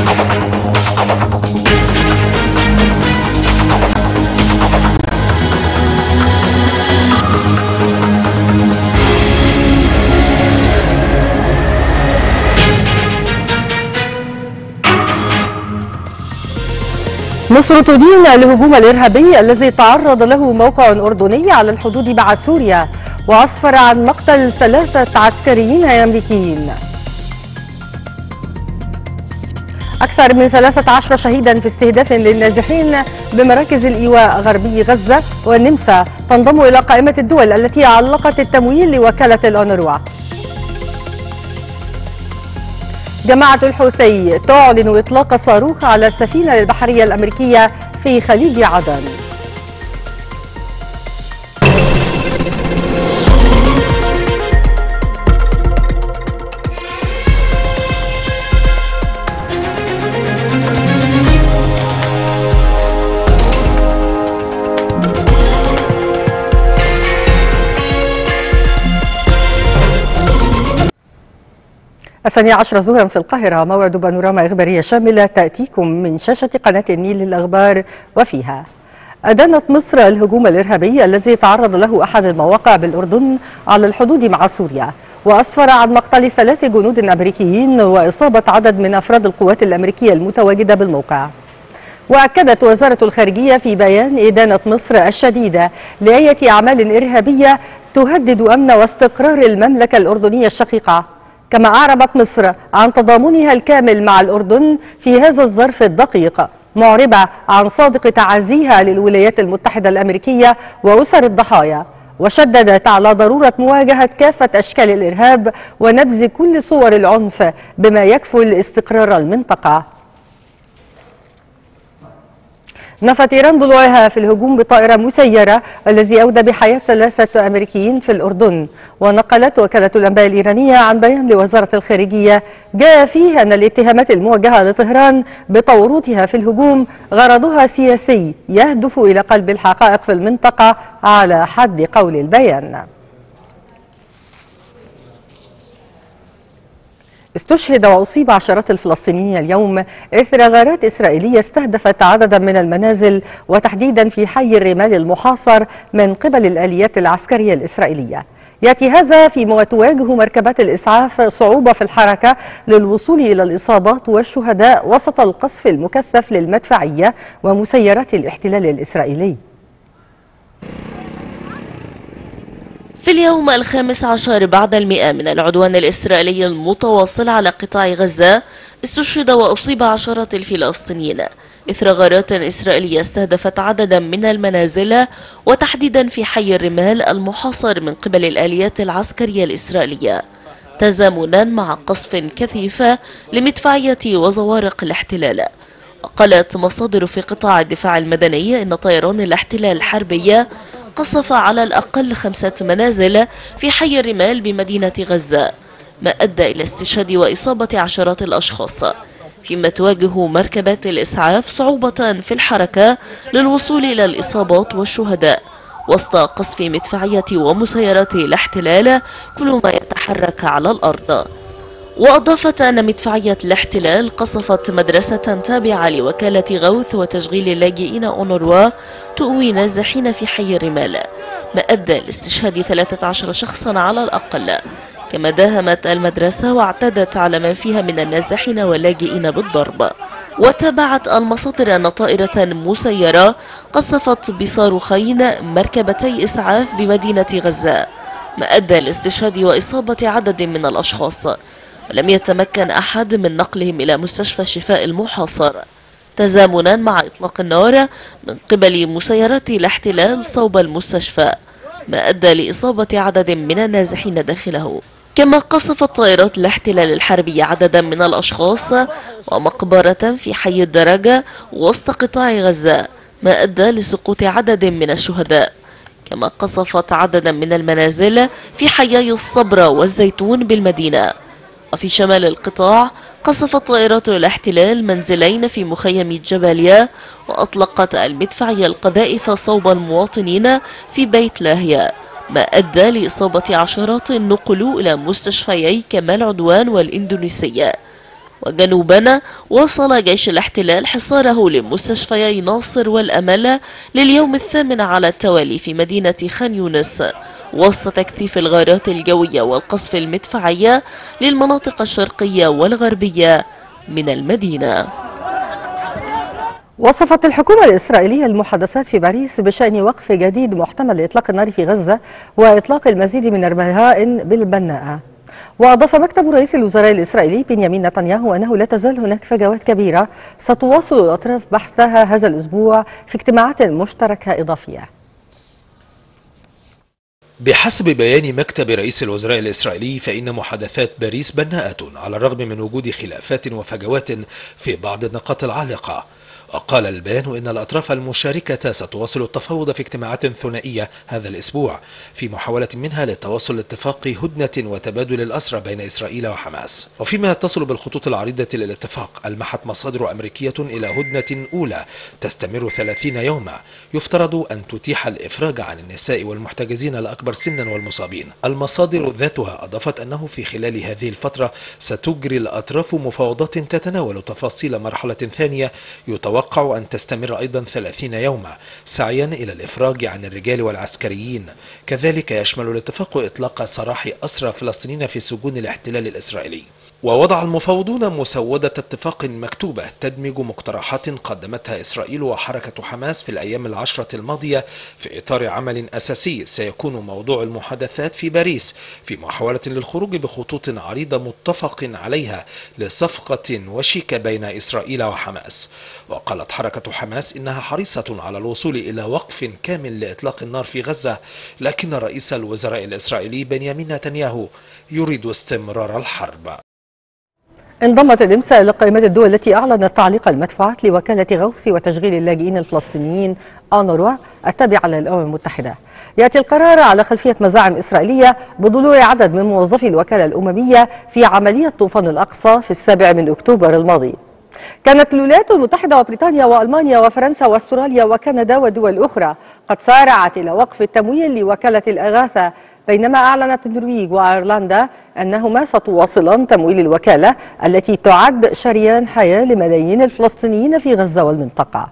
مصر تدين الهجوم الإرهابي الذي تعرض له موقع أردني على الحدود مع سوريا، وأسفر عن مقتل 3 عسكريين أمريكيين. أكثر من 13 شهيدا في استهداف للنازحين بمراكز الإيواء غربي غزة، والنمسا تنضم إلى قائمة الدول التي علقت التمويل لوكالة الأونروا. جماعة الحوثي تعلن إطلاق صاروخ على السفينة البحرية الأمريكية في خليج عدن. الثانية عشرة ظهرا في القاهرة، موعد بانوراما إخبارية شاملة تأتيكم من شاشة قناة النيل للأخبار، وفيها: أدانت مصر الهجوم الإرهابي الذي تعرض له أحد المواقع بالأردن على الحدود مع سوريا، وأسفر عن مقتل 3 جنود أمريكيين وإصابة عدد من أفراد القوات الأمريكية المتواجدة بالموقع. وأكدت وزارة الخارجية في بيان إدانة مصر الشديدة لأية أعمال إرهابية تهدد أمن واستقرار المملكة الأردنية الشقيقة، كما أعربت مصر عن تضامنها الكامل مع الأردن في هذا الظرف الدقيق، معربة عن صادق تعازيها للولايات المتحدة الأمريكية وأسر الضحايا، وشددت على ضرورة مواجهة كافة أشكال الإرهاب ونبذ كل صور العنف بما يكفل استقرار المنطقة. نفت إيران ضلوعها في الهجوم بطائرة مسيرة الذي أودى بحياة 3 أمريكيين في الأردن. ونقلت وكالة الأنباء الإيرانية عن بيان لوزارة الخارجية جاء فيه أن الاتهامات الموجهة لطهران بتورطها في الهجوم غرضها سياسي يهدف إلى قلب الحقائق في المنطقة على حد قول البيان. استشهد وأصيب عشرات الفلسطينيين اليوم إثر غارات إسرائيلية استهدفت عددا من المنازل، وتحديدا في حي الرمال المحاصر من قبل الآليات العسكرية الإسرائيلية. يأتي هذا فيما تواجه مركبات الإسعاف صعوبة في الحركة للوصول إلى الإصابات والشهداء وسط القصف المكثف للمدفعية ومسيرات الاحتلال الإسرائيلي. في اليوم 15 بعد 100 من العدوان الإسرائيلي المتواصل على قطاع غزة، استشهد وأصيب عشرات الفلسطينيين إثر غارات إسرائيلية استهدفت عددا من المنازل، وتحديدا في حي الرمال المحاصر من قبل الآليات العسكرية الإسرائيلية، تزامنا مع قصف كثيف لمدفعية وزوارق الاحتلال. وقالت مصادر في قطاع الدفاع المدني إن طيران الاحتلال الحربية قصف على الأقل 5 منازل في حي الرمال بمدينة غزة، ما أدى إلى استشهاد وإصابة عشرات الأشخاص، فيما تواجه مركبات الإسعاف صعوبة في الحركة للوصول إلى الإصابات والشهداء وسط قصف مدفعية ومسيرات الاحتلال كل ما يتحرك على الأرض. وأضافت أن مدفعية الاحتلال قصفت مدرسة تابعة لوكالة غوث وتشغيل اللاجئين أونروا تؤوي نازحين في حي الرمال، ما أدى لاستشهاد 13 شخصا على الأقل. كما داهمت المدرسة واعتدت على من فيها من النازحين واللاجئين بالضرب. وتابعت المصادر أن طائرة مسيرة قصفت بصاروخين مركبتي إسعاف بمدينة غزة، ما أدى لاستشهاد وإصابة عدد من الأشخاص، ولم يتمكن أحد من نقلهم إلى مستشفى شفاء المحاصر، تزامنا مع إطلاق النار من قبل مسيرات الاحتلال صوب المستشفى، ما أدى لإصابة عدد من النازحين داخله. كما قصفت طائرات الاحتلال الحربي عددا من الأشخاص ومقبرة في حي الدرجة وسط قطاع غزة، ما أدى لسقوط عدد من الشهداء. كما قصفت عددا من المنازل في حيي الصبرا والزيتون بالمدينة. وفي شمال القطاع قصفت طائرات الاحتلال منزلين في مخيم جباليا، وأطلقت المدفعية القذائف صوب المواطنين في بيت لاهيا، ما أدى لإصابة عشرات نقلوا إلى مستشفيي كمال عدوان والإندونيسية. وجنوبنا واصل جيش الاحتلال حصاره لمستشفيي ناصر والأمل لليوم الثامن على التوالي في مدينة خان يونس، وسط تكثيف الغارات الجوية والقصف المدفعية للمناطق الشرقية والغربية من المدينة. وصفت الحكومة الإسرائيلية المحادثات في باريس بشأن وقف جديد محتمل لإطلاق النار في غزة وإطلاق المزيد من الرهائن بالبناءة. وأضاف مكتب رئيس الوزراء الإسرائيلي بنيامين نتنياهو أنه لا تزال هناك فجوات كبيرة ستواصل الأطراف بحثها هذا الأسبوع في اجتماعات مشتركة إضافية. بحسب بيان مكتب رئيس الوزراء الإسرائيلي فإن محادثات باريس بناءة على الرغم من وجود خلافات وفجوات في بعض النقاط العالقة. وقال البيان إن الأطراف المشاركة ستواصل التفاوض في اجتماعات ثنائية هذا الأسبوع في محاولة منها للتوصل لاتفاق هدنة وتبادل الأسرى بين إسرائيل وحماس. وفيما يتصل بالخطوط العريضة للاتفاق، ألمحت مصادر أمريكية إلى هدنة أولى تستمر 30 يوما يفترض أن تتيح الإفراج عن النساء والمحتجزين الأكبر سنا والمصابين. المصادر ذاتها أضافت أنه في خلال هذه الفترة ستجري الأطراف مفاوضات تتناول تفاصيل مرحلة ثانية يتوقع أن تستمر أيضا 30 يوما سعيا إلى الإفراج عن الرجال والعسكريين. كذلك يشمل الاتفاق إطلاق سراح أسرى فلسطينيين في سجون الاحتلال الإسرائيلي. ووضع المفاوضون مسودة اتفاق مكتوبة تدمج مقترحات قدمتها إسرائيل وحركة حماس في الأيام العشرة الماضية في إطار عمل أساسي سيكون موضوع المحادثات في باريس في محاولة للخروج بخطوط عريضة متفق عليها لصفقة وشيكة بين إسرائيل وحماس. وقالت حركة حماس إنها حريصة على الوصول إلى وقف كامل لإطلاق النار في غزة، لكن رئيس الوزراء الإسرائيلي بنيامين نتنياهو يريد استمرار الحرب. انضمت النمسا إلى قائمة الدول التي أعلنت تعليق المدفوعات لوكالة غوث وتشغيل اللاجئين الفلسطينيين أونروا التابعة للأمم المتحدة. يأتي القرار على خلفية مزاعم إسرائيلية بضلوع عدد من موظفي الوكالة الأممية في عملية طوفان الأقصى في 7 أكتوبر الماضي. كانت الولايات المتحدة وبريطانيا وألمانيا وفرنسا واستراليا وكندا ودول أخرى قد سارعت إلى وقف التمويل لوكالة الإغاثة، بينما أعلنت النرويج وأيرلندا أنهما ستواصلان تمويل الوكالة التي تعد شريان حياة لملايين الفلسطينيين في غزة والمنطقة.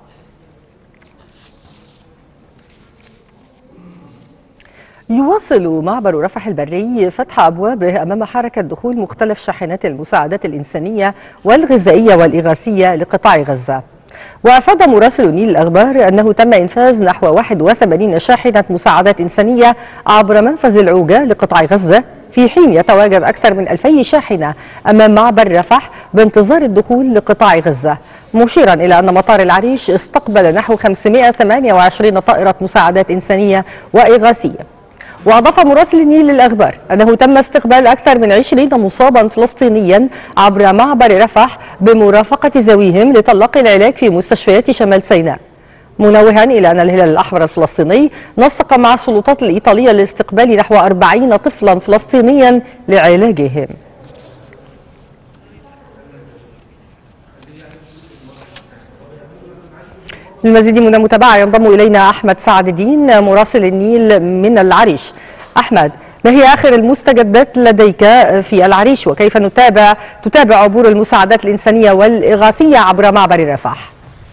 يواصل معبر رفح البري فتح أبوابه أمام حركة دخول مختلف شاحنات المساعدات الإنسانية والغذائية والإغاثية لقطاع غزة. وأفاد مراسل نيل الأخبار أنه تم إنفاذ نحو 81 شاحنة مساعدات إنسانية عبر منفذ العوجة لقطاع غزة، في حين يتواجد أكثر من 2000 شاحنة أمام معبر رفح بانتظار الدخول لقطاع غزة، مشيرا إلى أن مطار العريش استقبل نحو 528 طائرة مساعدات إنسانية وإغاثية. وأضاف مراسل النيل للأخبار أنه تم استقبال أكثر من 20 مصابا فلسطينيا عبر معبر رفح بمرافقة ذويهم لتلقي العلاج في مستشفيات شمال سيناء، منوها إلى أن الهلال الأحمر الفلسطيني نسق مع السلطات الإيطالية لاستقبال نحو 40 طفلا فلسطينيا لعلاجهم. للمزيد من المتابعة ينضم إلينا أحمد سعد الدين مراسل النيل من العريش. أحمد، ما هي آخر المستجدات لديك في العريش، وكيف تتابع عبور المساعدات الإنسانية والإغاثية عبر معبر رفح؟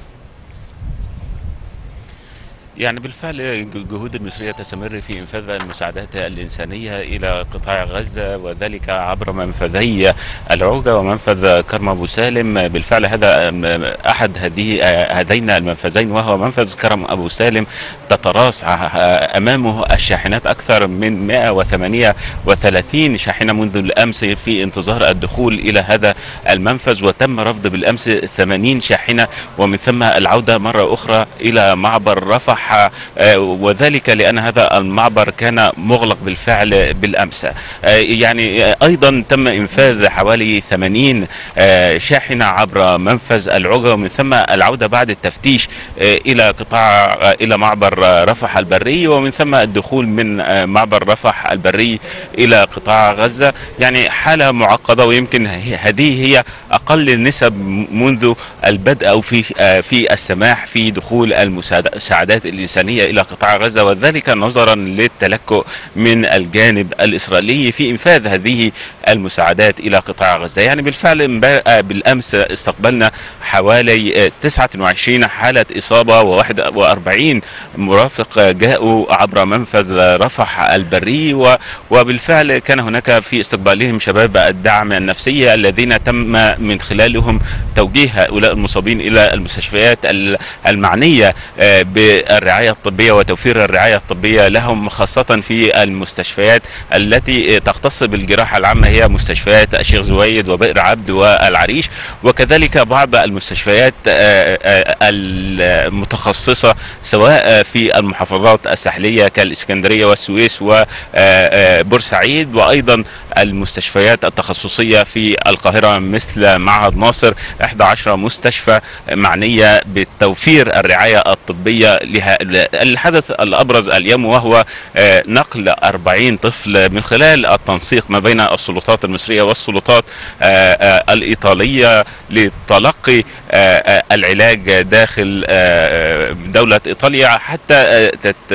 يعني بالفعل الجهود المصرية تستمر في إنفاذ المساعدات الإنسانية إلى قطاع غزة، وذلك عبر منفذي العوجة ومنفذ كرم أبو سالم. بالفعل هذا أحد هذين المنفذين وهو منفذ كرم أبو سالم تتراص أمامه الشاحنات أكثر من 138 شاحنة منذ الأمس في انتظار الدخول إلى هذا المنفذ، وتم رفض بالأمس 80 شاحنة ومن ثم العودة مرة أخرى إلى معبر رفح، وذلك لأن هذا المعبر كان مغلق بالفعل بالأمس. يعني أيضا تم إنفاذ حوالي 80 شاحنة عبر منفذ العوجة ومن ثم العودة بعد التفتيش إلى معبر رفح البري، ومن ثم الدخول من معبر رفح البري إلى قطاع غزة. يعني حالة معقدة، ويمكن هذه هي أقل النسب منذ البدء أو في السماح في دخول المساعدات الإنسانية إلى قطاع غزة، وذلك نظرا للتلكؤ من الجانب الإسرائيلي في إنفاذ هذه المساعدات إلى قطاع غزة. يعني بالفعل بالأمس استقبلنا حوالي 29 حالة إصابة و41 مرافق جاءوا عبر منفذ رفح البري، وبالفعل كان هناك في استقبالهم شباب الدعم النفسي الذين تم من خلالهم توجيه هؤلاء المصابين إلى المستشفيات المعنية بالرعاية الطبية وتوفير الرعاية الطبية لهم، خاصة في المستشفيات التي تختص بالجراحة العامة هي مستشفيات الشيخ زويد وبئر عبد والعريش، وكذلك بعض المستشفيات المتخصصة سواء في المحافظات الساحلية كالإسكندرية والسويس وبورسعيد، وأيضا المستشفيات التخصصية في القاهرة مثل معهد ناصر. 11 مستشفى معنية بتوفير الرعاية الطبية لها. الحدث الأبرز اليوم وهو نقل 40 طفل من خلال التنسيق ما بين السلطات المصرية والسلطات الإيطالية لتلقي العلاج داخل دولة إيطاليا حتى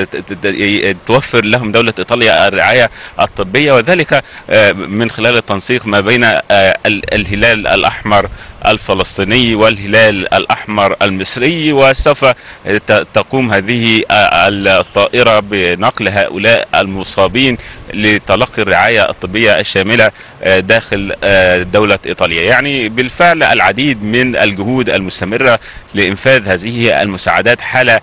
توفر لهم دولة إيطاليا الرعاية الطبية، وذلك من خلال التنسيق ما بين الهلال الأحمر الفلسطيني والهلال الأحمر المصري. وسوف تقوم هذه الطائرة بنقل هؤلاء المصابين لتلقي الرعاية الطبية الشاملة داخل دولة إيطاليا. يعني بالفعل العديد من الجهود المستمرة لإنفاذ هذه المساعدات، حالة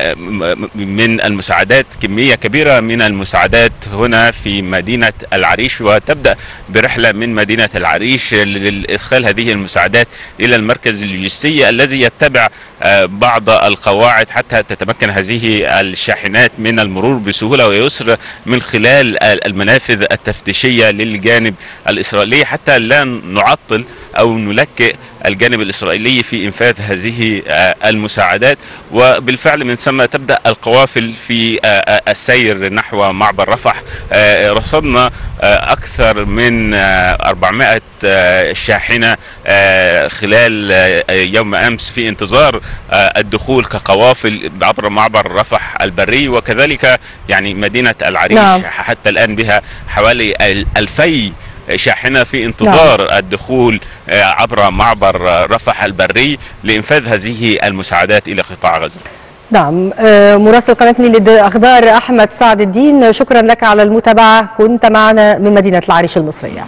من المساعدات، كمية كبيرة من المساعدات هنا في مدينة العريش، وتبدأ برحلة من مدينة العريش لإدخال هذه المساعدات إلى المركز اللوجستي الذي يتبع بعض القواعد حتى تتمكن هذه الشاحنات من المرور بسهولة ويسر من خلال المنافذ التفتيشية للجانب الإسرائيلي، حتى لا نعطل أو نلكئ الجانب الإسرائيلي في إنفاذ هذه المساعدات. وبالفعل من ثم تبدأ القوافل في السير نحو معبر رفح. رصدنا أكثر من 400 شاحنة خلال يوم أمس في انتظار الدخول كقوافل عبر معبر رفح البري، وكذلك يعني مدينة العريش حتى الآن بها حوالي 2000 شاحنة في انتظار الدخول عبر معبر رفح البري لإنفاذ هذه المساعدات إلى قطاع غزة. نعم، مراسل قناة نيل للأخبار أحمد سعد الدين، شكرا لك على المتابعة، كنت معنا من مدينة العريش المصرية.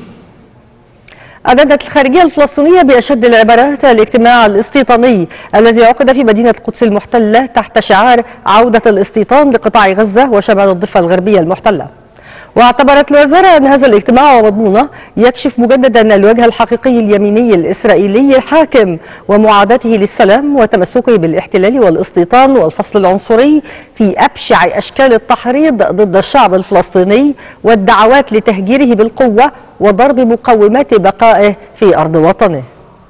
أدانت الخارجية الفلسطينية بأشد العبارات الاجتماع الاستيطاني الذي عقد في مدينة القدس المحتلة تحت شعار عودة الاستيطان لقطاع غزة وشمال الضفة الغربية المحتلة. واعتبرت الوزارة أن هذا الاجتماع ومضمونه يكشف مجددا الوجه الحقيقي اليميني الإسرائيلي الحاكم ومعاداته للسلام وتمسكه بالاحتلال والاستيطان والفصل العنصري في أبشع أشكال التحريض ضد الشعب الفلسطيني والدعوات لتهجيره بالقوة وضرب مقومات بقائه في أرض وطنه.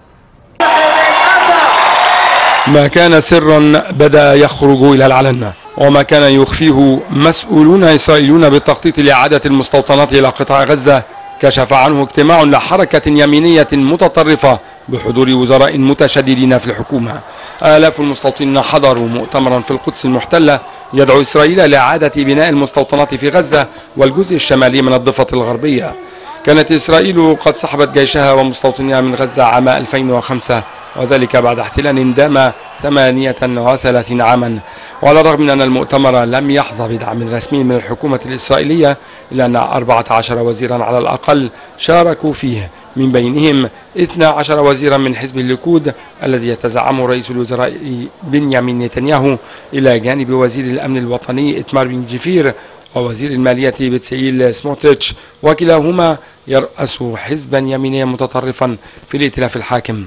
ما كان سرا بدأ يخرج إلى العلن، وما كان يخفيه مسؤولون إسرائيليون بالتخطيط لإعادة المستوطنات إلى قطاع غزة كشف عنه اجتماع لحركة يمينية متطرفة بحضور وزراء متشددين في الحكومة. آلاف المستوطنين حضروا مؤتمرا في القدس المحتلة يدعو إسرائيل لإعادة بناء المستوطنات في غزة والجزء الشمالي من الضفة الغربية. كانت إسرائيل قد سحبت جيشها ومستوطنيها من غزة عام 2005، وذلك بعد احتلال دام 38 عاما. وعلى الرغم من أن المؤتمر لم يحظى بدعم رسمي من الحكومة الإسرائيلية، إلا أن 14 وزيرا على الأقل شاركوا فيه، من بينهم 12 وزيرا من حزب الليكود الذي يتزعمه رئيس الوزراء بنيامين نتنياهو، إلى جانب وزير الأمن الوطني إتمار بن جفير ووزير المالية بتسيل سموتريتش، وكلاهما يرأس حزبا يمينيا متطرفا في الائتلاف الحاكم.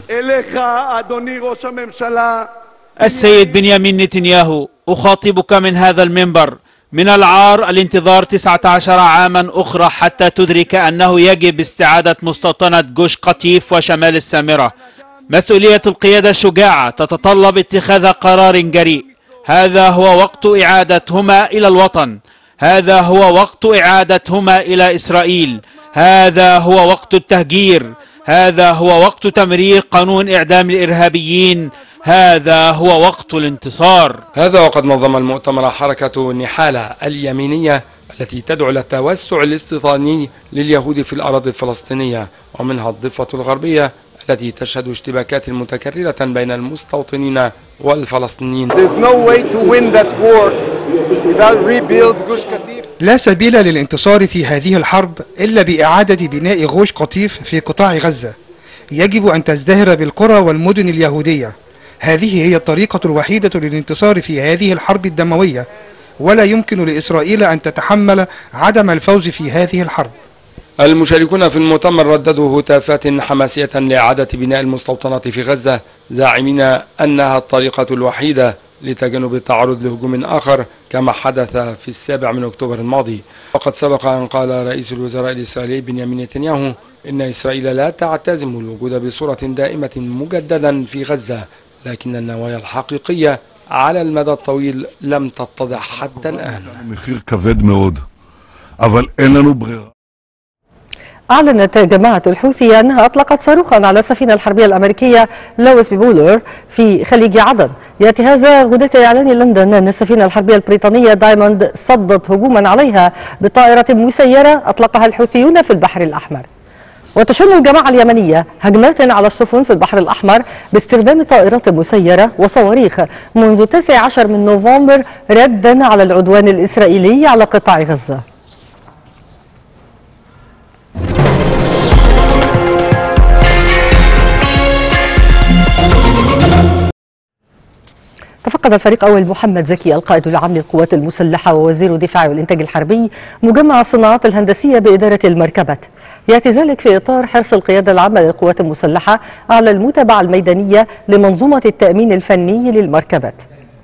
السيد بنيامين نتنياهو، أخاطبك من هذا المنبر. من العار الانتظار 19 عاما أخرى حتى تدرك أنه يجب استعادة مستوطنة جوش قطيف وشمال السامرة. مسؤولية القيادة الشجاعة تتطلب اتخاذ قرار جريء. هذا هو وقت إعادتهما إلى الوطن، هذا هو وقت إعادتهما إلى إسرائيل، هذا هو وقت التهجير، هذا هو وقت تمرير قانون إعدام الإرهابيين، هذا هو وقت الانتصار. هذا وقد نظم المؤتمر حركة نحالة اليمينية التي تدعو للتوسع الاستيطاني لليهود في الأراضي الفلسطينية، ومنها الضفة الغربية التي تشهد اشتباكات متكررة بين المستوطنين والفلسطينيين. لا سبيل للانتصار في هذه الحرب إلا بإعادة بناء غوش قطيف في قطاع غزة. يجب أن تزدهر بالقرى والمدن اليهودية. هذه هي الطريقة الوحيدة للانتصار في هذه الحرب الدموية، ولا يمكن لإسرائيل أن تتحمل عدم الفوز في هذه الحرب. المشاركون في المؤتمر رددوا هتافات حماسية لإعادة بناء المستوطنات في غزة، زاعمين أنها الطريقة الوحيدة لتجنب التعرض لهجوم آخر كما حدث في 7 أكتوبر الماضي. وقد سبق أن قال رئيس الوزراء الإسرائيلي بنيامين نتنياهو إن إسرائيل لا تعتزم الوجود بصورة دائمة مجددا في غزة، لكن النوايا الحقيقية على المدى الطويل لم تتضح حتى الآن. أعلنت جماعة الحوثي أنها أطلقت صاروخا على السفينة الحربية الأمريكية لويس بولر في خليج عدن. يأتي هذا غداة إعلان لندن أن السفينة الحربية البريطانية دايموند صدت هجوما عليها بطائرة مسيرة أطلقها الحوثيون في البحر الأحمر. وتشن الجماعة اليمنية هجمات على السفن في البحر الأحمر باستخدام طائرات مسيرة وصواريخ منذ 19 من نوفمبر ردا على العدوان الإسرائيلي على قطاع غزة. تفقد الفريق أول محمد زكي القائد العام للقوات المسلحة ووزير الدفاع والإنتاج الحربي مجمع الصناعات الهندسية بإدارة المركبات. يأتي ذلك في إطار حرص القيادة العامة للقوات المسلحة على المتابعة الميدانية لمنظومة التأمين الفني للمركبات.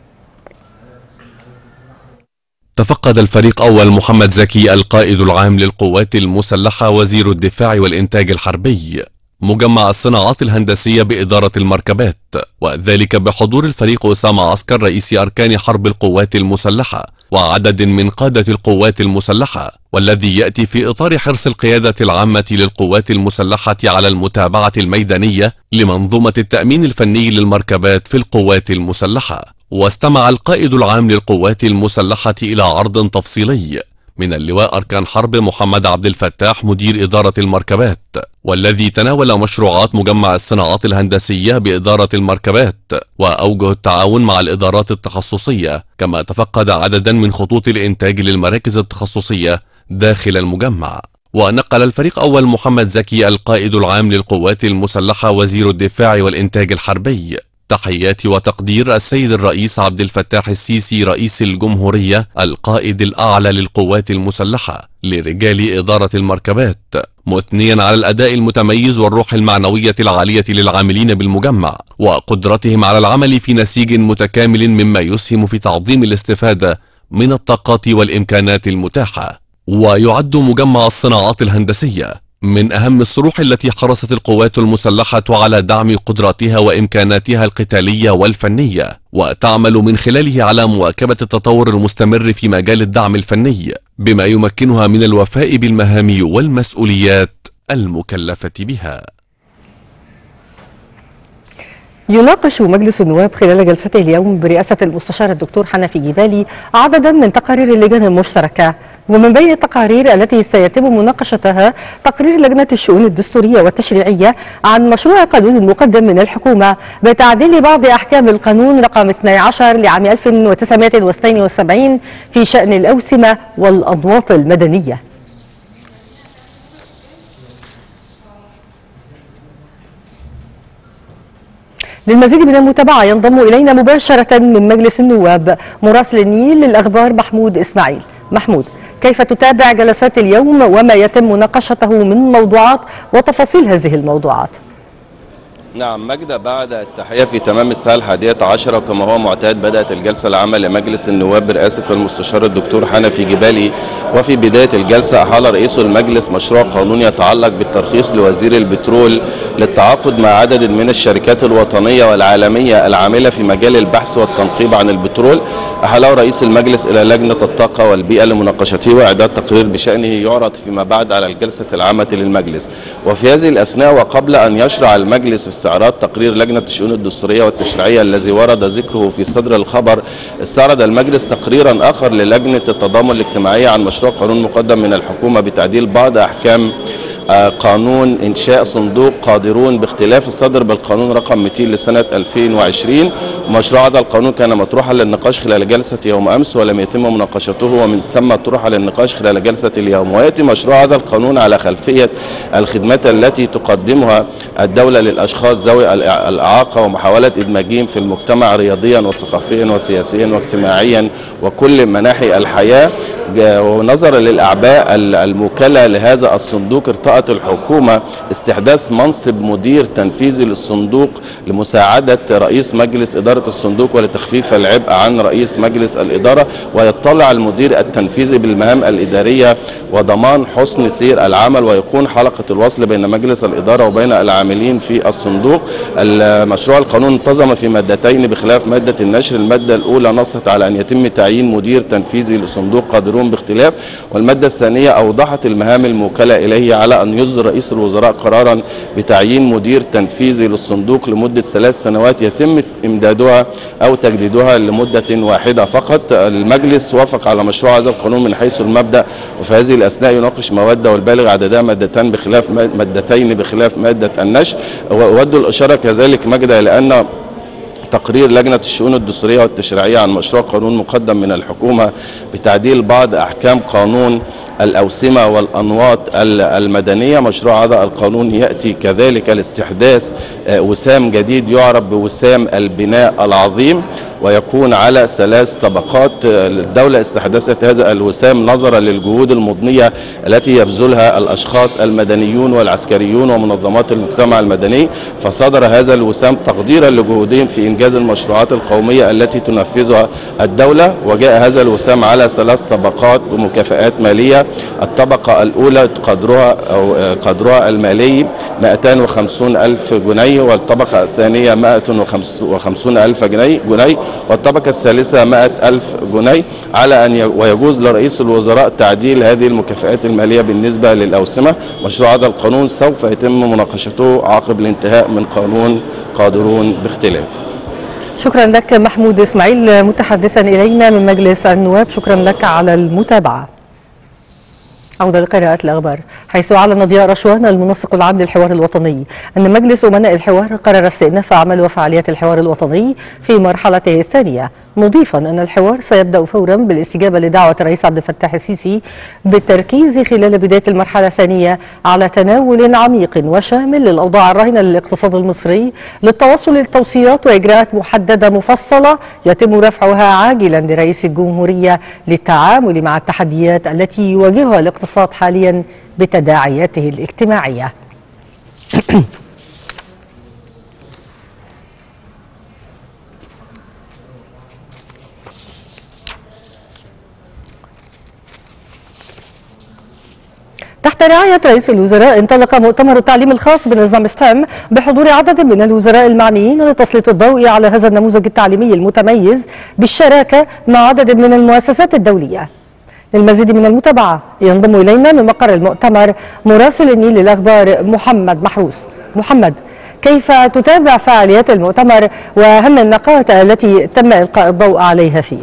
تفقد الفريق أول محمد زكي القائد العام للقوات المسلحة وزير الدفاع والإنتاج الحربي مجمع الصناعات الهندسية بإدارة المركبات، وذلك بحضور الفريق أسامة عسكر رئيس أركان حرب القوات المسلحة وعدد من قادة القوات المسلحة، والذي يأتي في إطار حرص القيادة العامة للقوات المسلحة على المتابعة الميدانية لمنظومة التأمين الفني للمركبات في القوات المسلحة. واستمع القائد العام للقوات المسلحة إلى عرض تفصيلي من اللواء أركان حرب محمد عبد الفتاح مدير إدارة المركبات، والذي تناول مشروعات مجمع الصناعات الهندسية بإدارة المركبات وأوجه التعاون مع الإدارات التخصصية، كما تفقد عددا من خطوط الإنتاج للمراكز التخصصية داخل المجمع. ونقل الفريق أول محمد زكي القائد العام للقوات المسلحة وزير الدفاع والإنتاج الحربي تحيات وتقدير السيد الرئيس عبد الفتاح السيسي رئيس الجمهورية القائد الأعلى للقوات المسلحة لرجال إدارة المركبات، مثنيا على الأداء المتميز والروح المعنوية العالية للعاملين بالمجمع وقدرتهم على العمل في نسيج متكامل مما يسهم في تعظيم الاستفادة من الطاقات والإمكانات المتاحة. ويعد مجمع الصناعات الهندسية من أهم الصروح التي حرصت القوات المسلحة على دعم قدراتها وإمكاناتها القتالية والفنية، وتعمل من خلاله على مواكبة التطور المستمر في مجال الدعم الفني بما يمكنها من الوفاء بالمهام والمسؤوليات المكلفة بها. يناقش مجلس النواب خلال جلسته اليوم برئاسة المستشار الدكتور حنفي جبالي عددا من تقارير اللجان المشتركة، ومن بين التقارير التي سيتم مناقشتها تقرير لجنة الشؤون الدستورية والتشريعية عن مشروع قانون مقدم من الحكومة بتعديل بعض أحكام القانون رقم 12 لعام 1972 في شأن الأوسمة والأنواط المدنية. للمزيد من المتابعة ينضم إلينا مباشرة من مجلس النواب مراسل النيل للأخبار محمود إسماعيل. محمود، كيف تتابع جلسات اليوم وما يتم مناقشته من موضوعات وتفاصيل هذه الموضوعات؟ نعم مجدة، بعد التحية في تمام الساعة 11 وكما هو معتاد بدأت الجلسة العامة لمجلس النواب برئاسة المستشار الدكتور حنفي جبالي، وفي بداية الجلسة أحال رئيس المجلس مشروع قانون يتعلق بالترخيص لوزير البترول للتعاقد مع عدد من الشركات الوطنية والعالمية العاملة في مجال البحث والتنقيب عن البترول. أحاله رئيس المجلس إلى لجنة الطاقة والبيئة لمناقشته وإعداد تقرير بشأنه يعرض فيما بعد على الجلسة العامة للمجلس. وفي هذه الأثناء وقبل أن يشرع المجلس استعراض تقرير لجنة الشؤون الدستورية والتشريعية الذي ورد ذكره في صدر الخبر، استعرض المجلس تقريرا آخر للجنة التضامن الاجتماعية عن مشروع قانون مقدم من الحكومة بتعديل بعض أحكام قانون إنشاء صندوق قادرون باختلاف الصدر بالقانون رقم 200 لسنة 2020. مشروع هذا القانون كان مطروحا للنقاش خلال جلسة يوم أمس ولم يتم مناقشته، ومن ثم طرح للنقاش خلال جلسة اليوم. ويأتي مشروع هذا القانون على خلفية الخدمات التي تقدمها الدولة للأشخاص ذوي الإعاقة ومحاولة إدماجهم في المجتمع رياضيا وثقافيا وسياسيا واجتماعيا وكل مناحي الحياة. ونظرا للأعباء الموكلة لهذا الصندوق، ارتأت الحكومة استحداث منصب مدير تنفيذي للصندوق لمساعدة رئيس مجلس إدارة الصندوق ولتخفيف العبء عن رئيس مجلس الإدارة، ويطلع المدير التنفيذي بالمهام الإدارية وضمان حسن سير العمل، ويكون حلقة الوصل بين مجلس الإدارة وبين العاملين في الصندوق. المشروع القانون انتظم في مادتين بخلاف مادة النشر. المادة الأولى نصت على أن يتم تعيين مدير تنفيذي لصندوق قادرون باختلاف، والمادة الثانية أوضحت المهام الموكلة إليه على أن يصدر رئيس الوزراء قرارا بتعيين مدير تنفيذي للصندوق لمدة 3 سنوات يتم إمدادها أو تجديدها لمدة واحدة فقط. المجلس وافق على مشروع هذا القانون من حيث المبدأ، وفي هذه الأثناء يناقش مواد والبالغ عددها مادتين بخلاف مادة النشر. وأود الإشارة كذلك مجدة لأن تقرير لجنة الشؤون الدستورية والتشريعية عن مشروع قانون مقدم من الحكومة بتعديل بعض أحكام قانون الأوسمة والأنواط المدنية. مشروع هذا القانون يأتي كذلك لاستحداث وسام جديد يعرف بوسام البناء العظيم، ويكون على 3 طبقات. الدولة استحدثت هذا الوسام نظرا للجهود المضنية التي يبذلها الأشخاص المدنيون والعسكريون ومنظمات المجتمع المدني، فصدر هذا الوسام تقديرا لجهودهم في إنجاز المشروعات القومية التي تنفذها الدولة. وجاء هذا الوسام على 3 طبقات بمكافآت مالية. الطبقة الأولى قدرها المالي 250,000 جنيه، والطبقة الثانية 150,000 جنيه، والطبقة الثالثة 100,000 جنيه، على أن ويجوز لرئيس الوزراء تعديل هذه المكافآت المالية بالنسبة للأوسمة. مشروع هذا القانون سوف يتم مناقشته عقب الانتهاء من قانون قادرون باختلاف. شكرا لك محمود إسماعيل متحدثا إلينا من مجلس النواب، شكرا لك على المتابعة. عودة لقراءة الأخبار، حيث أعلن ضياء رشوان المنسق العام للحوار الوطني أن مجلس أمناء الحوار قرر استئناف عمل وفعاليات الحوار الوطني في مرحلته الثانية، مضيفا أن الحوار سيبدأ فورا بالاستجابة لدعوة الرئيس عبد الفتاح السيسي بالتركيز خلال بداية المرحلة الثانية على تناول عميق وشامل للأوضاع الراهنة للاقتصاد المصري للتوصل للتوصيات وإجراءات محددة مفصلة يتم رفعها عاجلا لرئيس الجمهورية للتعامل مع التحديات التي يواجهها الاقتصاد حاليا بتداعياته الاجتماعية. تحت رعاية رئيس الوزراء انطلق مؤتمر التعليم الخاص بنظام ستيم بحضور عدد من الوزراء المعنيين لتسليط الضوء على هذا النموذج التعليمي المتميز بالشراكة مع عدد من المؤسسات الدولية. للمزيد من المتابعة ينضم إلينا من مقر المؤتمر مراسل النيل للأخبار محمد محروس. محمد، كيف تتابع فعاليات المؤتمر وأهم النقاط التي تم إلقاء الضوء عليها فيه؟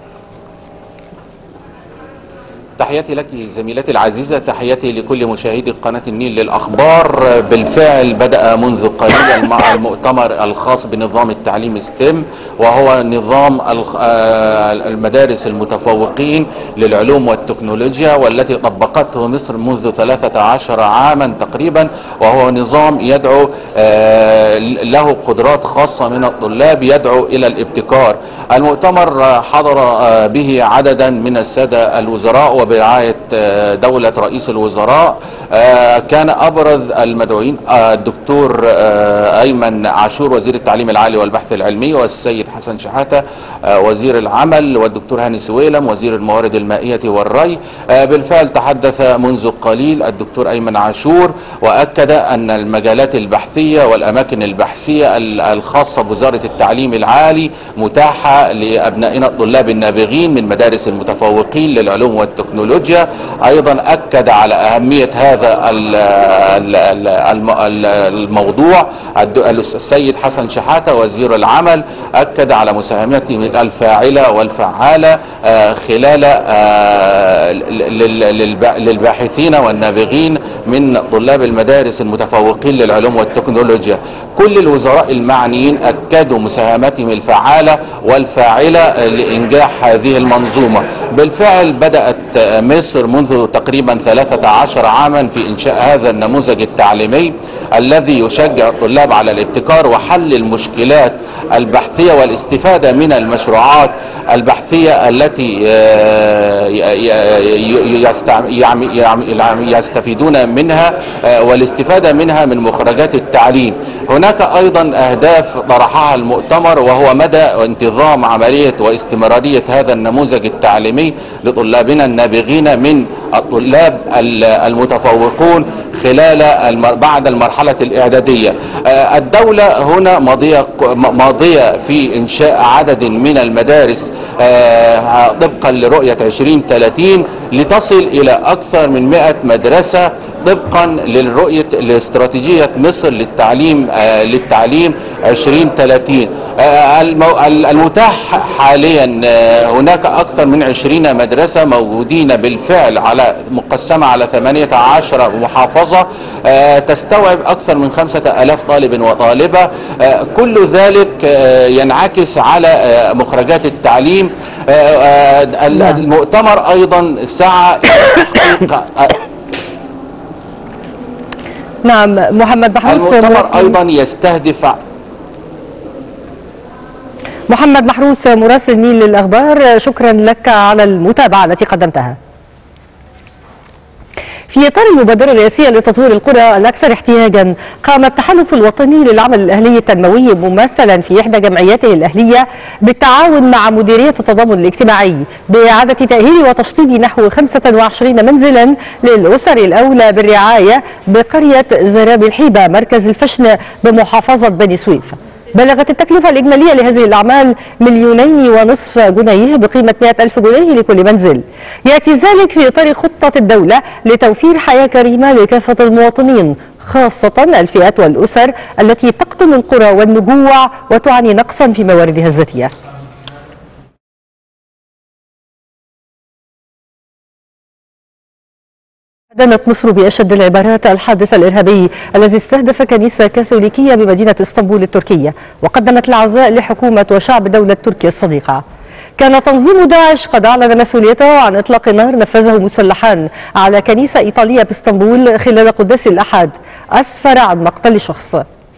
تحياتي لك زميلتي العزيزة، تحياتي لكل مشاهدي قناة النيل للأخبار. بالفعل بدأ منذ قليل مع المؤتمر الخاص بنظام التعليم ستيم، وهو نظام المدارس المتفوقين للعلوم والتكنولوجيا، والتي طبقته مصر منذ 13 عاما تقريبا، وهو نظام يدعو له قدرات خاصة من الطلاب يدعو إلى الابتكار. المؤتمر حضر به عددا من السادة الوزراء برعاية دولة رئيس الوزراء. كان أبرز المدعوين الدكتور أيمن عاشور وزير التعليم العالي والبحث العلمي، والسيد حسن شحاتة وزير العمل، والدكتور هاني سويلم وزير الموارد المائية والري. بالفعل تحدث منذ قليل الدكتور أيمن عاشور وأكد أن المجالات البحثية والأماكن البحثية الخاصة بوزارة التعليم العالي متاحة لأبنائنا الطلاب النابغين من مدارس المتفوقين للعلوم والتكنولوجيا والتكنولوجيا. أيضا أكد على أهمية هذا الموضوع السيد حسن شحاتة وزير العمل، أكد على مساهمته الفاعلة والفعالة خلال للباحثين والنابغين من طلاب المدارس المتفوقين للعلوم والتكنولوجيا. كل الوزراء المعنيين أكدوا مساهمتهم الفعالة والفاعلة لإنجاح هذه المنظومة. بالفعل بدأت مصر منذ تقريبا 13 عاما في إنشاء هذا النموذج التعليمي الذي يشجع الطلاب على الابتكار وحل المشكلات البحثية والاستفادة من المشروعات البحثية التي يستفيدون منها والاستفادة منها من مخرجات التعليم. هناك أيضا أهداف طرحها المؤتمر، وهو مدى انتظام عملية واستمرارية هذا النموذج التعليمي لطلابنا النابغين من الطلاب المتفوقون خلال بعد المرحلة الإعدادية. الدولة هنا ماضية في إنشاء عدد من المدارس طبقا لرؤية 2030 لتصل إلى أكثر من 100 مدرسة طبقا لاستراتيجية مصر للتعليم 2030. المتاح حاليا هناك أكثر من 20 مدرسة موجودين بالفعل مقسمة على 18 محافظة تستوعب أكثر من 5000 طالب وطالبة. كل ذلك ينعكس على مخرجات التعليم. المؤتمر أيضا سعى إلى تحقيق نعم محمد محروس. المؤتمر أيضا يستهدف محمد محروس مراسل النيل للأخبار، شكرا لك على المتابعة التي قدمتها. في إطار المبادرة الرئاسية لتطوير القرى الأكثر احتياجا، قام التحالف الوطني للعمل الأهلي التنموي ممثلا في إحدى جمعياته الأهلية بالتعاون مع مديرية التضامن الاجتماعي بإعادة تأهيل وتشطيب نحو 25 منزلا للأسر الأولى بالرعاية بقرية زراب الحيبة مركز الفشن بمحافظة بني سويف. بلغت التكلفة الإجمالية لهذه الأعمال 2.5 مليون جنيه بقيمة 100,000 جنيه لكل منزل. يأتي ذلك في إطار خطة الدولة لتوفير حياة كريمة لكافة المواطنين، خاصة الفئات والأسر التي تقطن القرى والنجوع وتعاني نقصا في مواردها الذاتية. أدانت مصر بأشد العبارات الحادث الإرهابي الذي استهدف كنيسة كاثوليكية بمدينة اسطنبول التركية، وقدمت العزاء لحكومة وشعب دولة تركيا الصديقة. كان تنظيم داعش قد أعلن مسؤوليته عن إطلاق نار نفذه مسلحان على كنيسة إيطالية باسطنبول خلال قداس الأحد، أسفر عن مقتل شخص.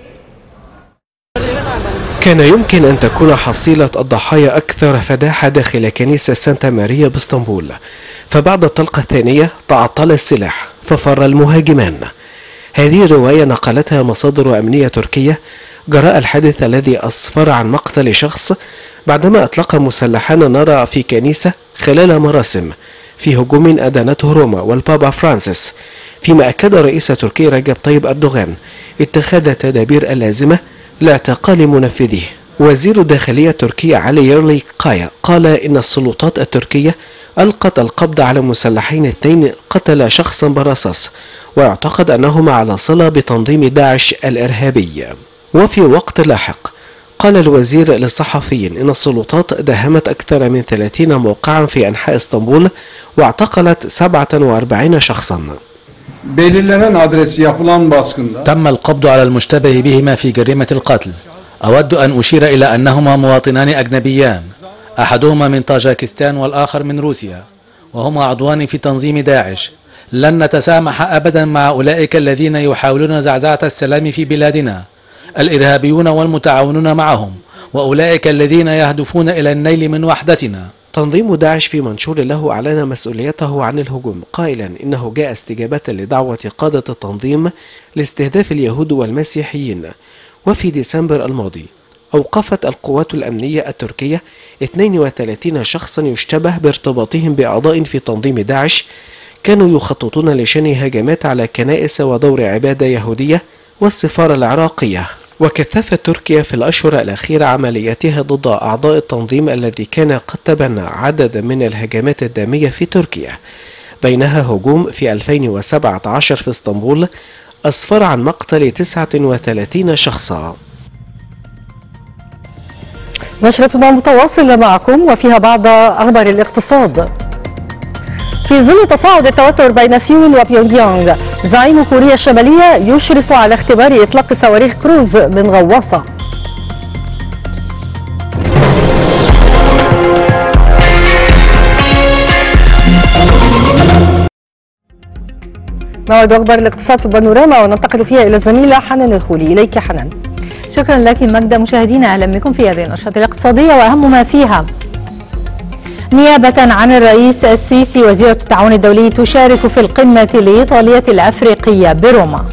كان يمكن أن تكون حصيلة الضحايا أكثر فداحة داخل كنيسة سانتا ماريا باسطنبول، فبعد الطلقة الثانية تعطل السلاح ففر المهاجمان. هذه الرواية نقلتها مصادر أمنية تركية جراء الحادث الذي أسفر عن مقتل شخص بعدما أطلق مسلحان نار في كنيسة خلال مراسم في هجوم أدانته روما والبابا فرانسيس، فيما أكد رئيس تركيا رجب طيب أردوغان اتخاذ التدابير اللازمة لاعتقال منفذيه. وزير الداخلية التركي علي يرلي قايا قال إن السلطات التركية ألقت القبض على مسلحين اثنين قتل شخصا برصاص، ويعتقد أنهما على صلة بتنظيم داعش الإرهابي. وفي وقت لاحق قال الوزير للصحفيين إن السلطات داهمت أكثر من 30 موقعا في أنحاء اسطنبول واعتقلت 47 شخصا. تم القبض على المشتبه بهما في جريمة القتل. أود أن أشير إلى أنهما مواطنان أجنبيان، أحدهما من طاجكستان والآخر من روسيا، وهما عضوان في تنظيم داعش. لن نتسامح أبدا مع أولئك الذين يحاولون زعزعة السلام في بلادنا، الإرهابيون والمتعاونون معهم، وأولئك الذين يهدفون إلى النيل من وحدتنا. تنظيم داعش في منشور له أعلن مسؤوليته عن الهجوم، قائلا إنه جاء استجابة لدعوة قادة التنظيم لاستهداف اليهود والمسيحيين. وفي ديسمبر الماضي أوقفت القوات الأمنية التركية 32 شخصا يشتبه بارتباطهم بأعضاء في تنظيم داعش كانوا يخططون لشن هجمات على كنائس ودور عبادة يهودية والسفارة العراقية. وكثفت تركيا في الأشهر الأخيرة عملياتها ضد أعضاء التنظيم الذي كان قد تبنى عدد من الهجمات الدامية في تركيا، بينها هجوم في 2017 في اسطنبول أسفر عن مقتل 39 شخصا. نشرتنا متواصلة معكم وفيها بعض أخبار الاقتصاد. في ظل تصاعد التوتر بين سيول وبيونغ يانغ، زعيم كوريا الشمالية يشرف على اختبار إطلاق صواريخ كروز من غواصة. موعد أخبار الاقتصاد في بانوراما وننتقل فيها إلى الزميلة حنان الخولي. إليك حنان. شكرا لك مجدة. مشاهدينا أهلا بكم في هذه النشرة الاقتصادية وأهم ما فيها: نيابة عن الرئيس السيسي وزيرة التعاون الدولي تشارك في القمة الإيطالية الأفريقية بروما.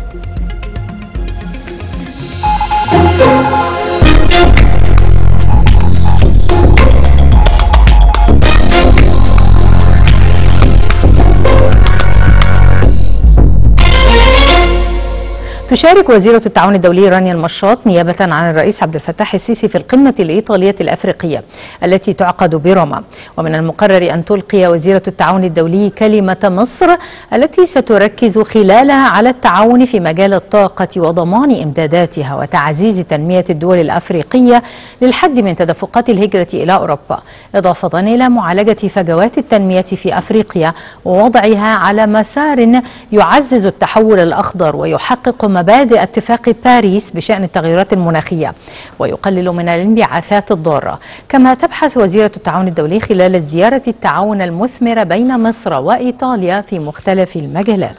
تشارك وزيرة التعاون الدولي رانيا المشاط نيابة عن الرئيس عبد الفتاح السيسي في القمة الإيطالية الأفريقية التي تعقد بروما. ومن المقرر أن تلقي وزيرة التعاون الدولي كلمة مصر التي ستركز خلالها على التعاون في مجال الطاقة وضمان إمداداتها وتعزيز تنمية الدول الأفريقية للحد من تدفقات الهجرة إلى أوروبا، إضافة إلى معالجة فجوات التنمية في أفريقيا ووضعها على مسار يعزز التحول الأخضر ويحقق مبادئ اتفاق باريس بشأن التغيرات المناخية ويقلل من الانبعاثات الضارة. كما تبحث وزيرة التعاون الدولي خلال الزيارة التعاون المثمر بين مصر وإيطاليا في مختلف المجالات.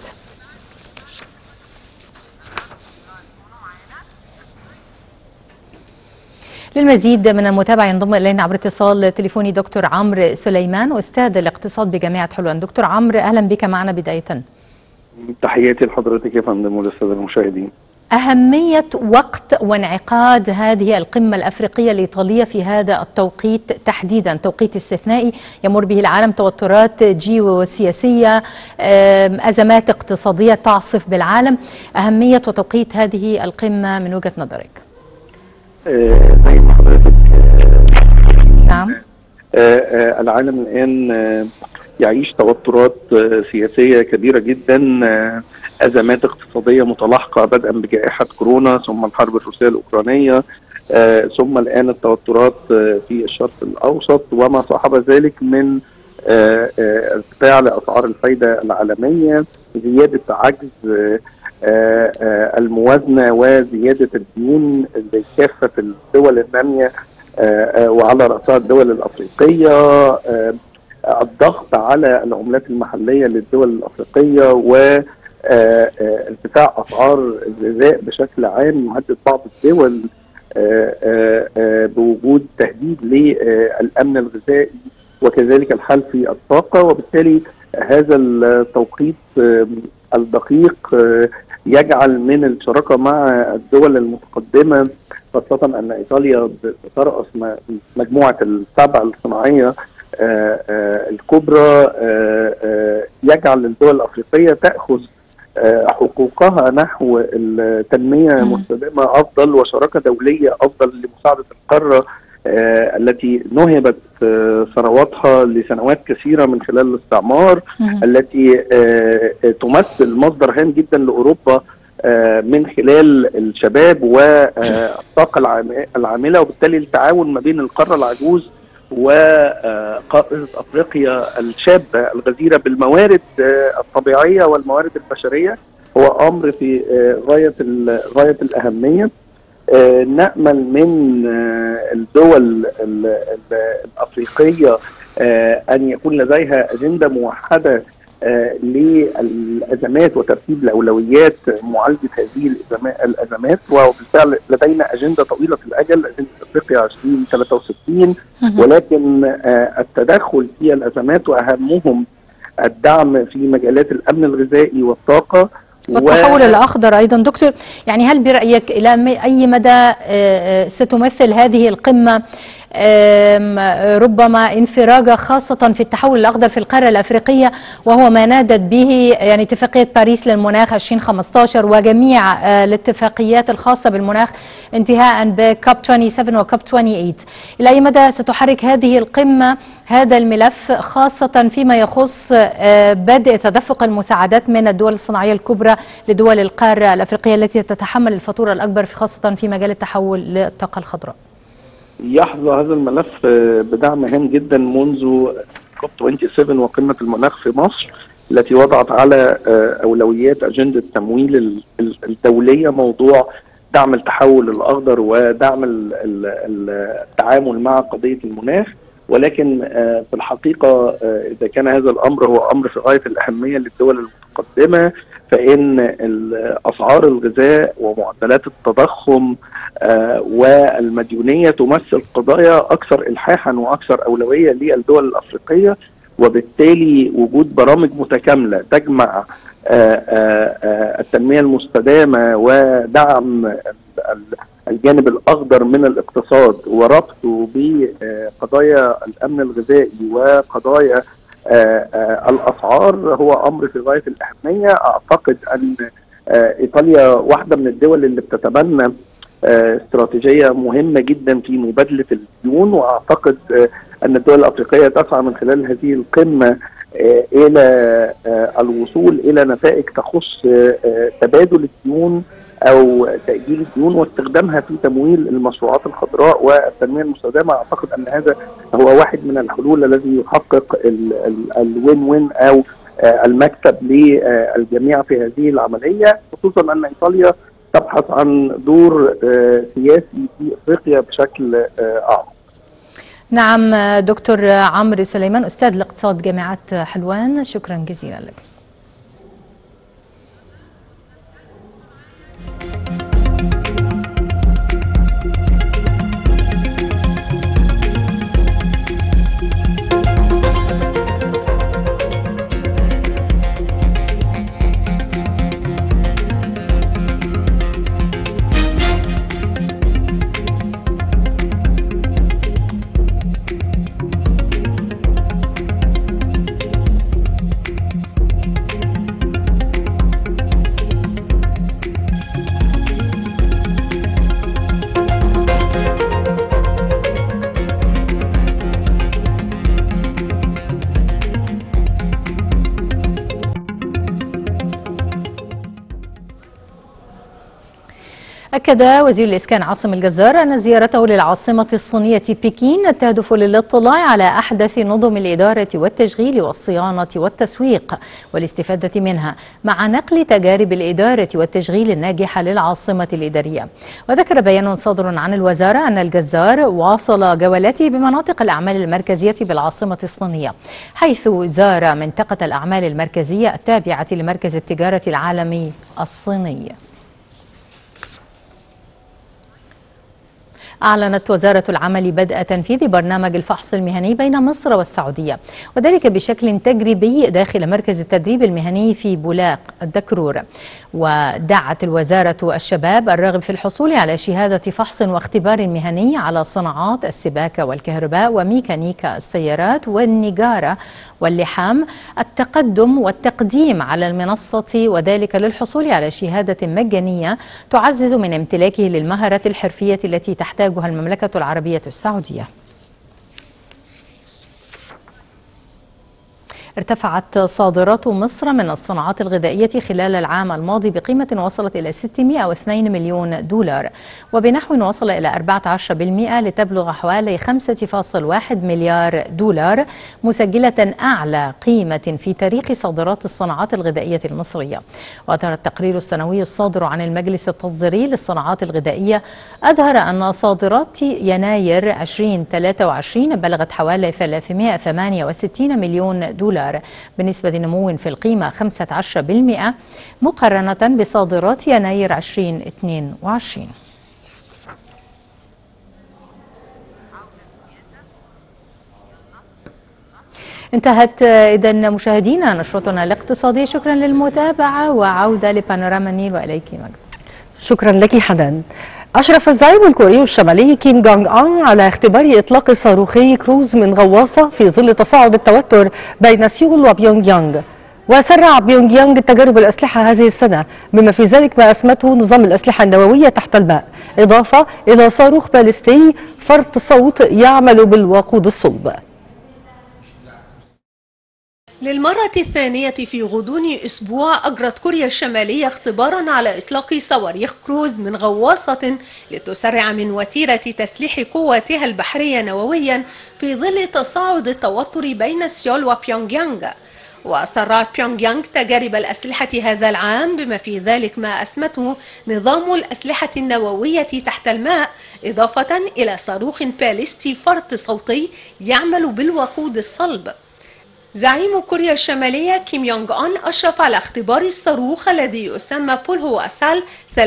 للمزيد من المتابعة ينضم إلينا عبر اتصال تليفوني دكتور عمرو سليمان أستاذ الاقتصاد بجامعة حلوان. دكتور عمرو أهلا بك معنا. بداية تحياتي لحضرتك يا فندم وللسادة المشاهدين. أهمية وقت وانعقاد هذه القمة الأفريقية الإيطالية في هذا التوقيت تحديدا، توقيت استثنائي يمر به العالم، توترات جيوسياسية، أزمات اقتصادية تعصف بالعالم. أهمية وتوقيت هذه القمة من وجهة نظرك؟ زي ما حضرتك نعم. العالم الآن يعيش توترات سياسية كبيرة جدا، أزمات اقتصادية متلاحقة بدءا بجائحة كورونا ثم الحرب الروسية الأوكرانية ثم الآن التوترات في الشرق الأوسط وما صاحب ذلك من ارتفاع لأسعار الفايدة العالمية، زيادة عجز الموازنة وزيادة الديون لكافة الدول النامية وعلى رأسها الدول الأفريقية، الضغط على العملات المحلية للدول الأفريقية وارتفاع أسعار الغذاء بشكل عام، يهدد بعض الدول بوجود تهديد للأمن الغذائي وكذلك الحال في الطاقة. وبالتالي هذا التوقيت الدقيق يجعل من الشراكة مع الدول المتقدمة، خاصة أن إيطاليا ترأس مجموعة السبع الصناعية الكبرى، يجعل الدول الأفريقية تأخذ حقوقها نحو التنمية مستدامة أفضل وشراكة دولية أفضل لمساعدة القارة التي نهبت ثرواتها لسنوات كثيرة من خلال الاستعمار، التي تمثل مصدر هام جدا لأوروبا من خلال الشباب والطاقة العاملة، وبالتالي التعاون ما بين القارة العجوز وقارة أفريقيا الشابة الغزيرة بالموارد الطبيعية والموارد البشرية هو أمر في غاية الأهمية. نأمل من الدول الأفريقية أن يكون لديها أجندة موحدة للأزمات وترتيب الأولويات معالجة هذه الأزمات، وبالفعل لدينا أجندة طويلة الأجل، أجندة أفريقيا 2063، ولكن التدخل في الأزمات وأهمهم الدعم في مجالات الأمن الغذائي والطاقة والتحول الأخضر أيضا. دكتور، يعني هل برأيك إلى أي مدى ستمثل هذه القمة ربما انفراجة خاصة في التحول الأخضر في القارة الأفريقية، وهو ما نادت به يعني اتفاقية باريس للمناخ 2015 وجميع الاتفاقيات الخاصة بالمناخ انتهاء بكاب 27 وكاب 28. إلى أي مدى ستحرك هذه القمة هذا الملف خاصة فيما يخص بدء تدفق المساعدات من الدول الصناعية الكبرى لدول القارة الأفريقية التي تتحمل الفاتورة الأكبر خاصة في مجال التحول للطاقة الخضراء؟ يحظى هذا الملف بدعم هام جدا منذ كوب 27 وقمة المناخ في مصر، التي وضعت على أولويات أجندة التمويل الدولية موضوع دعم التحول الأخضر ودعم التعامل مع قضية المناخ. ولكن في الحقيقة إذا كان هذا الأمر هو أمر في غاية الأهمية للدول المتقدمة، فإن أسعار الغذاء ومعدلات التضخم والمديونية تمثل قضايا أكثر إلحاحا وأكثر أولوية للدول الأفريقية، وبالتالي وجود برامج متكاملة تجمع التنمية المستدامة ودعم الجانب الأخضر من الاقتصاد وربطه بقضايا الأمن الغذائي وقضايا الأسعار هو أمر في غاية الأهمية. أعتقد أن إيطاليا واحدة من الدول اللي بتتبنى استراتيجية مهمة جدا في مبادلة الديون، وأعتقد أن الدول الأفريقية تسعى من خلال هذه القمة إلى الوصول إلى نتائج تخص تبادل الديون أو تأجيل الديون واستخدامها في تمويل المشروعات الخضراء والتنمية المستدامة. أعتقد أن هذا هو واحد من الحلول الذي يحقق الوين وين أو المكسب للجميع في هذه العملية، خصوصا أن إيطاليا تبحث عن دور سياسي في أفريقيا بشكل أعمق. نعم دكتور عمرو سليمان أستاذ الاقتصاد جامعة حلوان، شكرا جزيلا لك. أكد وزير الإسكان عاصم الجزار أن زيارته للعاصمة الصينية بكين تهدف للاطلاع على أحدث نظم الإدارة والتشغيل والصيانة والتسويق والاستفادة منها، مع نقل تجارب الإدارة والتشغيل الناجحة للعاصمة الإدارية. وذكر بيان صادر عن الوزارة أن الجزار واصل جولاته بمناطق الأعمال المركزية بالعاصمة الصينية، حيث زار منطقة الأعمال المركزية التابعة لمركز التجارة العالمي الصيني. أعلنت وزارة العمل بدء تنفيذ برنامج الفحص المهني بين مصر والسعودية، وذلك بشكل تجريبي داخل مركز التدريب المهني في بولاق الدكرور. ودعت الوزارة الشباب الراغب في الحصول على شهادة فحص واختبار مهني على صناعات السباكة والكهرباء وميكانيكا السيارات والنجارة واللحام التقدم والتقديم على المنصة، وذلك للحصول على شهادة مجانية تعزز من امتلاكه للمهارات الحرفية التي تحتاجها المملكة العربية السعودية. ارتفعت صادرات مصر من الصناعات الغذائية خلال العام الماضي بقيمة وصلت إلى 602 مليون دولار، وبنحو وصل إلى 14% لتبلغ حوالي 5.1 مليار دولار، مسجلة أعلى قيمة في تاريخ صادرات الصناعات الغذائية المصرية. وأظهر التقرير السنوي الصادر عن المجلس التصديري للصناعات الغذائية أظهر أن صادرات يناير 2023 بلغت حوالي 368 مليون دولار، بنسبة نمو في القيمة 15% مقارنة بصادرات يناير 2022. انتهت إذن مشاهدينا نشرتنا الاقتصادية، شكرا للمتابعة وعودة لبانوراما النيل وإليك مجد. شكرا لك حنان. أشرف الزعيم الكوري الشمالي كيم جونغ أون على اختبار إطلاق صاروخي كروز من غواصة في ظل تصاعد التوتر بين سيول وبيونغ يانغ. وسرع بيونغ يانغ تجارب الأسلحة هذه السنة، بما في ذلك ما أسمته نظام الأسلحة النووية تحت الماء، إضافة إلى صاروخ باليستي فرط صوت يعمل بالوقود الصلب. للمرة الثانية في غضون أسبوع أجرت كوريا الشمالية اختبارا على إطلاق صواريخ كروز من غواصة لتسرع من وتيرة تسليح قواتها البحرية نوويا في ظل تصاعد التوتر بين سيول وبيونغ يانغ. وسرعت بيونغ يانغ تجارب الأسلحة هذا العام، بما في ذلك ما أسمته نظام الأسلحة النووية تحت الماء، إضافة إلى صاروخ باليستي فرط صوتي يعمل بالوقود الصلب. زعيم كوريا الشمالية كيم يونغ أون أشرف على اختبار الصاروخ الذي يسمى بولهواسال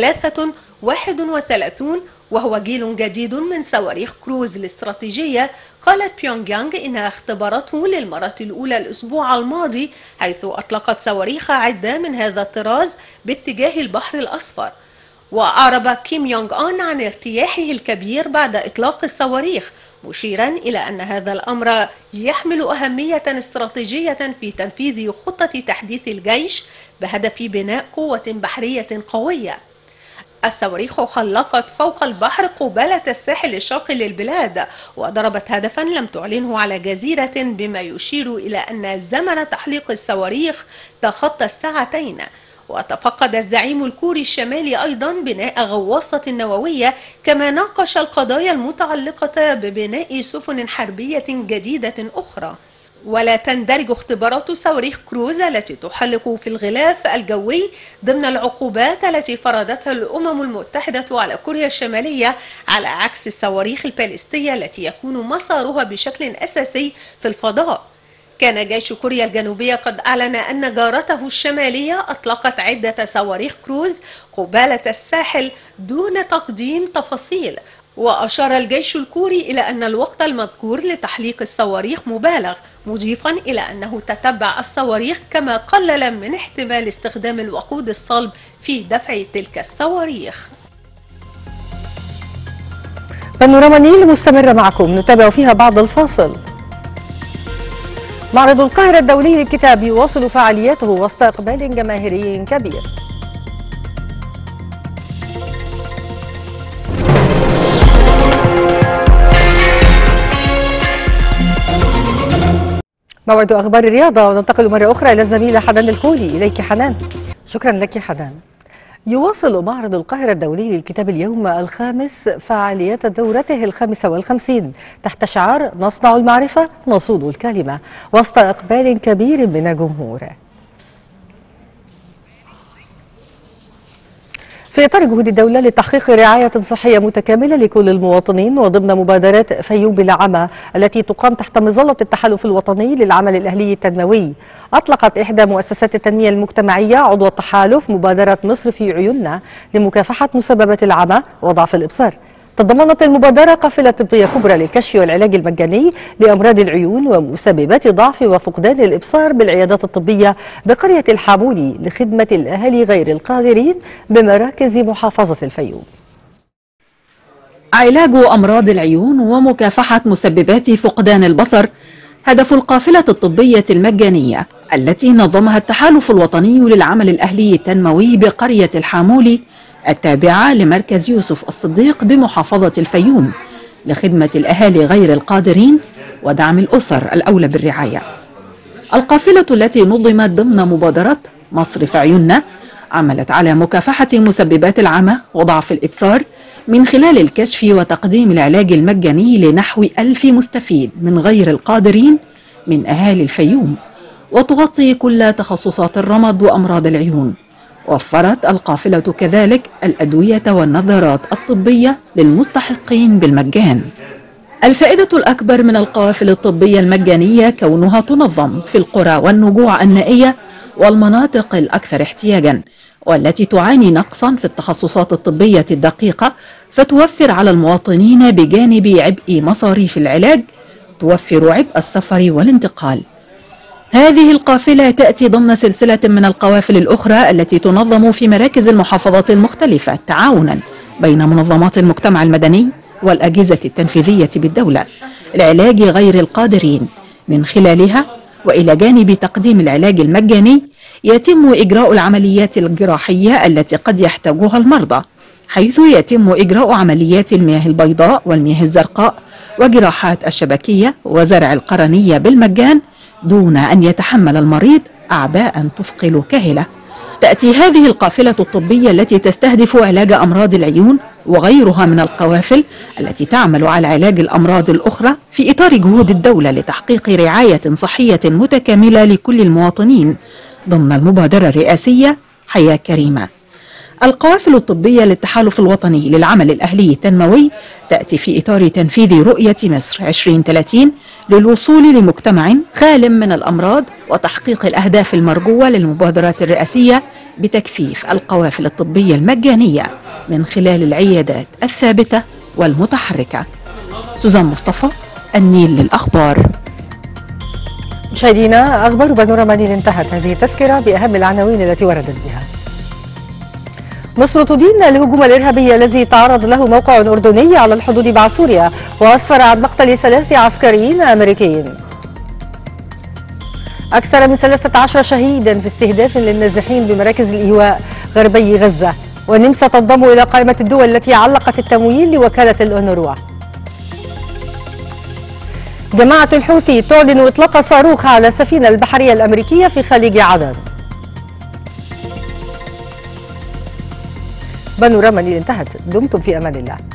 331، وهو جيل جديد من صواريخ كروز الاستراتيجية. قالت بيونغ يانغ إنها اختبرته للمرة الأولى الأسبوع الماضي، حيث أطلقت صواريخ عدة من هذا الطراز باتجاه البحر الأصفر. وأعرب كيم يونغ أون عن ارتياحه الكبير بعد إطلاق الصواريخ، مشيرا إلى أن هذا الأمر يحمل أهمية استراتيجية في تنفيذ خطة تحديث الجيش بهدف بناء قوة بحرية قوية. الصواريخ حلقت فوق البحر قبالة الساحل الشرقي للبلاد، وضربت هدفا لم تعلنه على جزيرة، بما يشير إلى أن زمن تحليق الصواريخ تخطى الساعتين. وتفقد الزعيم الكوري الشمالي أيضا بناء غواصة نووية، كما ناقش القضايا المتعلقة ببناء سفن حربية جديدة أخرى. ولا تندرج اختبارات صواريخ كروز التي تحلق في الغلاف الجوي ضمن العقوبات التي فرضتها الأمم المتحدة على كوريا الشمالية، على عكس الصواريخ الباليستية التي يكون مسارها بشكل أساسي في الفضاء. كان جيش كوريا الجنوبية قد أعلن أن جارته الشمالية أطلقت عدة صواريخ كروز قبالة الساحل دون تقديم تفاصيل. وأشار الجيش الكوري إلى أن الوقت المذكور لتحليق الصواريخ مبالغ، مضيفا إلى أنه تتبع الصواريخ، كما قلل من احتمال استخدام الوقود الصلب في دفع تلك الصواريخ. بانوراما النيل مستمرة معكم، نتابع فيها بعد الفاصل. معرض القاهرة الدولي للكتاب يواصل فعالياته وسط إقبال جماهيري كبير. موعد أخبار الرياضة، وننتقل مرة أخرى إلى الزميلة حنان الكولي. إليك حنان. شكرا لك حنان. يواصل معرض القاهرة الدولي للكتاب اليوم الخامس فعاليات دورته 55 تحت شعار نصنع المعرفة نصون الكلمة، وسط إقبال كبير من الجمهور. في إطار جهود الدولة لتحقيق رعاية صحية متكاملة لكل المواطنين، وضمن مبادرات فيوم بلا عمى التي تقام تحت مظلة التحالف الوطني للعمل الأهلي التنموي، أطلقت إحدى مؤسسات التنمية المجتمعية عضو التحالف مبادرة مصر في عيوننا لمكافحة مسببات العمى وضعف الإبصار. تضمنت المبادرة قافلة طبية كبرى للكشف والعلاج المجاني لأمراض العيون ومسببات ضعف وفقدان الإبصار بالعيادات الطبية بقرية الحامولي لخدمة الأهالي غير القادرين بمراكز محافظة الفيوم. علاج أمراض العيون ومكافحة مسببات فقدان البصر هدف القافلة الطبية المجانية التي نظمها التحالف الوطني للعمل الأهلي التنموي بقرية الحامولي التابعة لمركز يوسف الصديق بمحافظة الفيوم لخدمة الأهالي غير القادرين ودعم الأسر الأولى بالرعاية. القافلة التي نظمت ضمن مبادرة مصر في عيوننا عملت على مكافحة مسببات العمى وضعف الإبصار من خلال الكشف وتقديم العلاج المجاني لنحو 1000 مستفيد من غير القادرين من أهالي الفيوم، وتغطي كل تخصصات الرمد وأمراض العيون. وفرت القافلة كذلك الأدوية والنظارات الطبية للمستحقين بالمجان. الفائدة الأكبر من القوافل الطبية المجانية كونها تنظم في القرى والنجوع النائية والمناطق الأكثر احتياجا، والتي تعاني نقصا في التخصصات الطبية الدقيقة، فتوفر على المواطنين بجانب عبء مصاريف العلاج توفر عبء السفر والانتقال. هذه القافلة تأتي ضمن سلسلة من القوافل الأخرى التي تنظم في مراكز المحافظات المختلفة تعاونا بين منظمات المجتمع المدني والأجهزة التنفيذية بالدولة لعلاج غير القادرين. من خلالها وإلى جانب تقديم العلاج المجاني يتم إجراء العمليات الجراحية التي قد يحتاجها المرضى، حيث يتم إجراء عمليات المياه البيضاء والمياه الزرقاء وجراحات الشبكية وزرع القرنية بالمجان دون أن يتحمل المريض أعباء تثقل كاهلة. تأتي هذه القافلة الطبية التي تستهدف علاج أمراض العيون وغيرها من القوافل التي تعمل على علاج الأمراض الأخرى في إطار جهود الدولة لتحقيق رعاية صحية متكاملة لكل المواطنين ضمن المبادرة الرئاسية حياة كريمة. القوافل الطبية للتحالف الوطني للعمل الأهلي التنموي تأتي في إطار تنفيذ رؤية مصر 2030 للوصول لمجتمع خال من الأمراض وتحقيق الأهداف المرجوة للمبادرات الرئاسية بتكثيف القوافل الطبية المجانية من خلال العيادات الثابتة والمتحركة. سوزان مصطفى، النيل للأخبار. مشاهدينا، أخبار بانوراما النيل انتهت. هذه التذكرة بأهم العناوين التي وردت بها. مصر تدين الهجوم الإرهابي الذي تعرض له موقع أردني على الحدود مع سوريا وأسفر عن مقتل 3 عسكريين أمريكيين. أكثر من 13 شهيدا في استهداف للنازحين بمراكز الإيواء غربي غزة. والنمسا تنضم إلى قائمة الدول التي علقت التمويل لوكالة الأونروا. جماعة الحوثي تعلن إطلاق صاروخ على السفينة البحرية الأمريكية في خليج عدن. بانوراما النيل انتهت. دمتم في أمان الله.